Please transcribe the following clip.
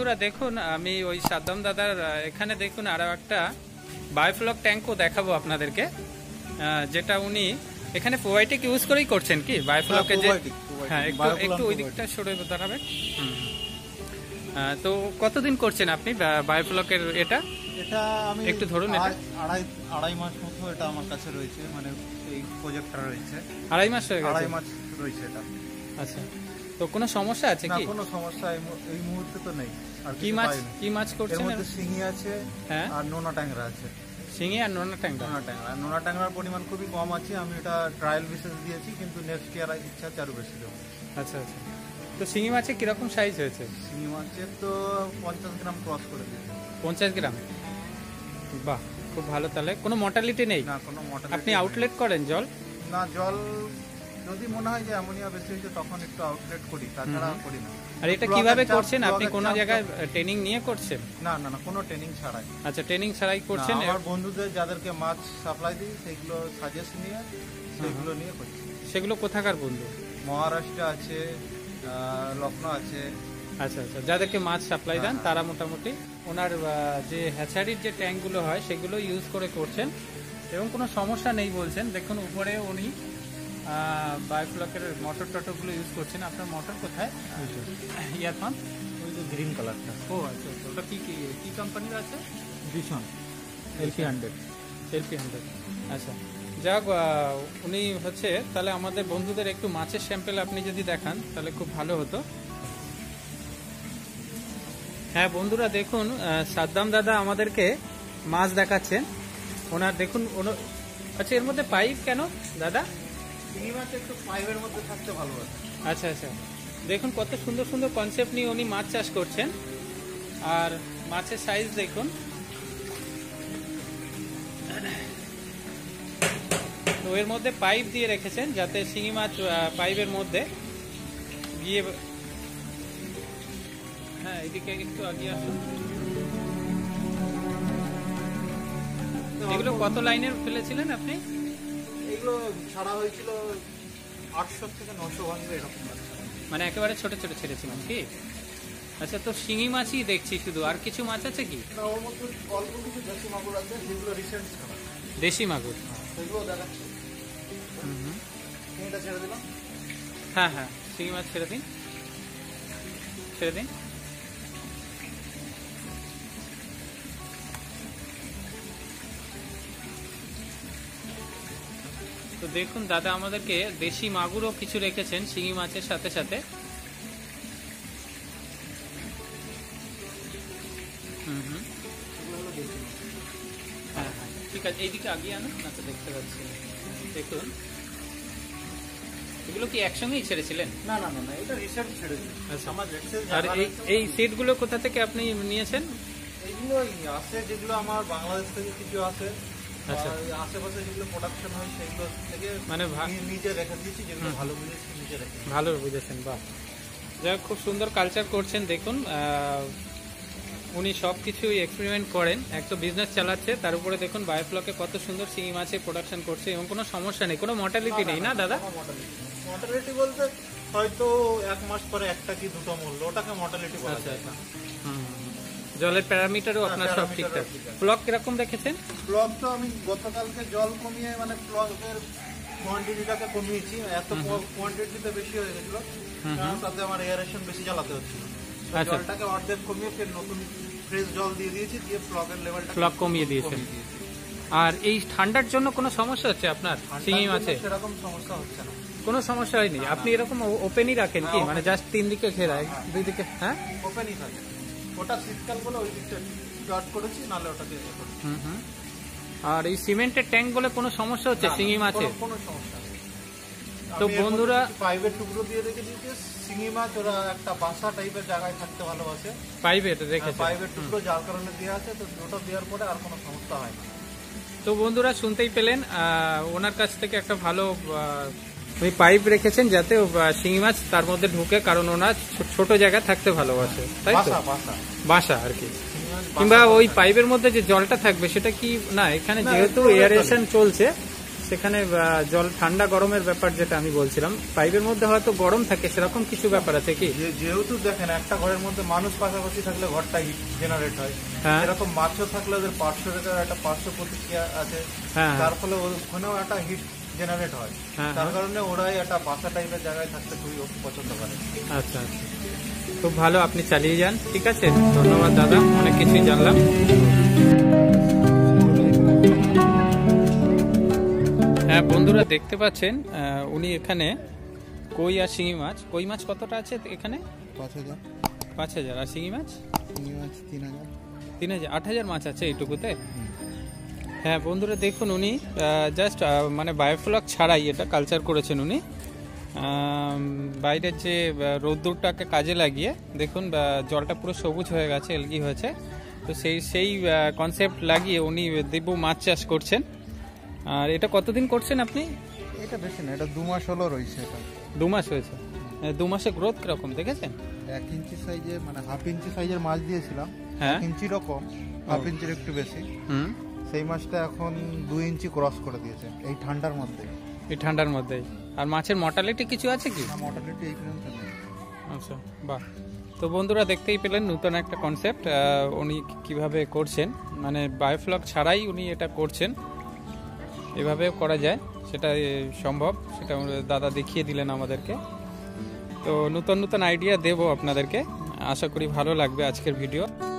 বন্ধুরা দেখুন, আমি ওই সাদ্দাম দাদার এখানে দেখুন আরো একটা বায়োফ্লক ট্যাঙ্কও দেখাবো আপনাদেরকে, যেটা উনি এখানে প্রোবায়োটিক ইউজ করেই করছেন কি বায়োফ্লকের যে। হ্যাঁ, একটু ওই দিকটা সরে দাঁড়াবেন। তো কতদিন করছেন আপনি বায়োফ্লকের এটা? এটা আমি একটু ধরুন, এটা আড়াই মাস মতো এটা আমার কাছে রয়েছে, মানে এই প্রজেক্টটা রয়েছে। আড়াই মাস হয়ে গেছে? আড়াই মাস রয়েছে এটা। আচ্ছা, তো কোনো সমস্যা আছে কি? না, কোনো সমস্যা এই মুহূর্তে তো নেই। আর কি মাছ করছেন? এর মধ্যে শিঙি আছে, হ্যাঁ, আর নোনা ট্যাংরা আছে। শিঙি আর নোনা ট্যাংরা? নোনা ট্যাংরার পরিমাণ খুবই কম আছে। আমি এটা ট্রায়াল বেসিস দিয়েছি, কিন্তু নেক্সট ইয়ার ইচ্ছা আছে আরো বেশি দেবো। আচ্ছা আচ্ছা, তো শিঙি মাছের কিরকম সাইজ হয়েছে? শিঙি মাছের তো 50 গ্রাম ক্রস করে দিয়েছে। 50 গ্রাম? বাহ, খুব ভালো। তাহলে কোনো মর্টালিটি নেই? না, কোনো মর্টালিটি। আপনি আউটলেট করেন জল? না, জল যদি মনে হয় যে অ্যামোনিয়া বেশি হয়েছে তখন একটু আউটলেট করি, তাছাড়া করি না। আর এটা কিভাবে করছেন আপনি? কোনো জায়গায় ট্রেনিং নিয়ে করছেন? না না না, কোনো ট্রেনিং ছাড়াই। আচ্ছা, ট্রেনিং ছাড়াই করছেন? আমার বন্ধুদের যাদেরকে মাছ সাপ্লাই দিই সেইগুলো সাজেস্ট নিয়ে সেগুলো নিয়ে করছি। সেগুলো কোথাকার বন্ধু? মহারাষ্ট্র আছে, লখনৌ আছে। আচ্ছা আচ্ছা, যাদেরকে মাছ সাপ্লাই দেন তারা মোটামুটি ওনার যে হ্যাচারির যে ট্যাঙ্কগুলো হয় সেগুলো ইউজ করে করছেন এবং কোনো সমস্যা নেই বলছেন। দেখুন উপরে উনি বায়োফ্লকের মোটর টটরগুলো ইউজ করছেন। আপনার মোটর কোথায়? ইয়ার পাম্প ওই যে গ্রিন কালারটা। ও আচ্ছা আচ্ছা, ওটা কি কোম্পানির আছে? Vision LP100। LP100। আচ্ছা, যাক, উনি হচ্ছে তাহলে আমাদের বন্ধুদের একটু মাছের স্যাম্পেল আপনি যদি দেখান তাহলে খুব ভালো হতো। হ্যাঁ বন্ধুরা দেখুন, সাদ্দাম দাদা আমাদেরকে মাছ দেখাচ্ছেন। ওনার দেখুন, আচ্ছা, এর মধ্যে পাইপ কেন দাদা? চিংড়ি মাছ একটু পাইপের মধ্যে থাকতে ভালো আছে। আচ্ছা আচ্ছা, দেখুন কত সুন্দর সুন্দর কনসেপ্ট নিয়ে উনি মাছ চাষ করছেন। আর মাছের সাইজ দেখুন। তো এর মধ্যে পাইপ দিয়ে রেখেছেন যাতে শিঙি মাছ পাইপের মধ্যে গিয়ে। হ্যাঁ, এদিকে একটু আগিয়ে আসুন। এগুলো কত লাইনের ফেলেছিলেন আপনি? এগুলো ছাড়া হয়েছিল 800 থেকে 900 ভাঙবে এরকম, মানে একেবারে ছোট ছোট ছেড়েছিলাম কি? আচ্ছা, তো শিঙি মাছই দেখছি শুধু, আর কিছু মাছ আছে কি? না, ওর মধ্যে অল্প কিছু দেশি মাগুর আছে, যেগুলো রিসেন্ট ছাড়া। দেশি মাগুর? সেগুলো দেখাচ্ছি। এটা ছেড়ে দিলাম। হ্যাঁ হ্যাঁ, শিঙি মাছ ছেড়ে দিন, ছেড়ে দিন। তো দেখুন দাদা আমাদেরকে দেশি মাগুরও কিছু রেখেছেন শিঙি মাছের সাথে সাথে। হ্যাঁ হ্যাঁ, ঠিক আছে, এইদিকে আগিয়ে আনুন। আচ্ছা, দেখতে পাচ্ছি। দেখুন, এগুলো কি একসঙ্গেই ছেড়েছিলেন? না না না, এটা রিসেন্ট ছেড়েছি। আর এই সিটগুলো কোথা থেকে আপনি নিয়েছেন? এইগুলো আছে যেগুলো আমার বাংলাদেশ থেকে কিছু আছে। আচ্ছা, আশেপাশে যেগুলো প্রোডাকশন হয় সেগুলো থেকে মানে নিজে রেখে দিয়েছি, যেগুলো ভালো বুঝেছি নিজে রেখে। ভালো বুঝেছেন, বাহ। যাই, খুব সুন্দর কালচার করছেন। দেখুন, উনি সব কিছুই এক্সপেরিমেন্ট করেন, এক তো বিজনেস চালাচ্ছে, তার উপরে দেখুন বায়োফ্লকে কত সুন্দর শিঙি মাছের প্রোডাকশন করছে এবং কোনো সমস্যা নেই, কোনো মর্টালিটি নেই না দাদা? মর্টালিটি বলতে হয়তো 1 মাস পরে একটা কি দুটো মরলো, ওটাকে মর্টালিটি বলা যায় না। জলের প্যারামিটারও আপনার সব ঠিকঠাক। ব্লক কিরকম রেখেছেন? ব্লক তো আমি গতকালকে জল কমিয়ে, মানে ব্লকের কোয়ান্টিটিটাকে কমিয়েছি। এত কোয়ান্টিটিতে বেশি হয়ে গেছিল, কারণ তাতে আমার এয়ারেশন বেশি চালাতে হচ্ছিল। জলটাকে অর্ধেক কমিয়ে ফের নতুন ফ্রেশ জল দিয়ে দিয়েছি, দিয়ে ব্লকের লেভেলটা ব্লক কমিয়ে দিয়েছেন। আর এই ঠান্ডার জন্য কোনো সমস্যা হচ্ছে আপনার শিঙি মাছে? সেরকম সমস্যা হচ্ছে না, কোনো সমস্যা হয়নি। আপনি এরকম ওপেনই রাখেন কি, মানে জাস্ট 3 দিকে ঘেরায়, 2 দিকে? হ্যাঁ, ওপেনই থাকে। ওটা শীতকাল বলে ওই দিকটা ডট করেছি, নাহলে ওটাকে। আর এই সিমেন্টের ট্যাঙ্ক বলে কোনো সমস্যা হচ্ছে শিঙি মাছে? কোনো সমস্যা নেই। তো বন্ধুরা, পাইপের টুকরো দিয়ে রেখে দিয়েছে। শিঙি মাছ ওরা একটা বাসা টাইপের জায়গায় থাকতে ভালোবাসে, পাইপের রেখেছে, পাইপের টুকরো যার কারণে দেওয়া আছে। তো ওটা দেওয়ার পরে আর কোনো সমস্যা হয় না। তো বন্ধুরা শুনতেই পেলেন, ওনার কাছ থেকে একটা ভালো পাইপ রেখেছেন যাতে শিঙি মাছ তার মধ্যে ঢুকে, কারণ ওনার ছোট জায়গায় থাকতে ভালোবাসে, তাই তো? বাসা আর কি। কিংবা ওই পাইপের মধ্যে যে জলটা থাকবে সেটা কি না, এখানে যেহেতু এয়ারেশন চলছে সেখানে জল ঠান্ডা গরমের ব্যাপার যেটা আমি বলছিলাম, পাইপের মধ্যে হয়তো গরম থাকে, সেরকম কিছু ব্যাপার আছে কি? যেহেতু দেখেন একটা ঘরের মধ্যে মানুষ পাশাপাশি থাকলে ঘরটা হিট জেনারেট হয়, এরকম মাছও থাকলে ওদের পার্শ্বরের একটা পার্শ্ব প্রতিক্রিয়া আছে, যার ফলে ওখানেও একটা হিট জেনারেট হয়। তার কারণে ওরাই একটা বাসা টাইপের জায়গায় থাকতে খুবই পছন্দ করে। আচ্ছা, খুব ভালো, আপনি চালিয়ে যান। ঠিক আছে, ধন্যবাদ দাদা, অনেক কিছুই জানলাম। হ্যাঁ বন্ধুরা, দেখতে পাচ্ছেন উনি এখানে কই আর শিঙি মাছ, কই মাছ কতটা আছে এখানে? 5,000। আর শিঙি মাছ? 3,000। 8,000 মাছ আছে এইটুকুতে? হ্যাঁ বন্ধুরা দেখুন, উনি জাস্ট মানে বায়োফ্লক ছাড়াই এটা কালচার করেছেন উনি। বাইরের যে রোদ্দুরটাকে কাজে লাগিয়ে দেখুন জলটা পুরো সবুজ হয়ে গেছে, এলগি হয়েছে। তো সেই কনসেপ্ট লাগিয়ে উনি দিব্য মাছ চাষ করছেন। আর এটা কতদিন করছেন আপনি? এটা বেশি না, এটা 2 মাস হলো রয়েছে। এটা 2 মাস হয়েছে। 2 মাসে গ্রোথ কিরকম দেখেছেন? 1 ইঞ্চি সাইজে, মানে 1/2 ইঞ্চি সাইজের মাছ দিয়েছিলাম। 1 ইঞ্চি রকম, 1/2 ইঞ্চির একটু বেশি। সেই মাছটা এখন 2 ইঞ্চি ক্রস করে দিয়েছে এই ঠান্ডার মধ্যে। এই ঠান্ডার মধ্যেই। আর মাছের মর্টালিটি কিছু আছে কি? না, মর্টালিটি এই পর্যন্ত নেই। আচ্ছা, বাহ। তো বন্ধুরা দেখতেই পেলেন নতুন একটা কনসেপ্ট উনি কিভাবে করছেন, মানে বায়োফ্লক ছাড়াই উনি এটা করছেন। এভাবেও করা যায়, সেটা সম্ভব, সেটা দাদা দেখিয়ে দিলেন আমাদেরকে। তো নতুন নতুন আইডিয়া দেবো আপনাদেরকে, আশা করি ভালো লাগবে আজকের ভিডিও।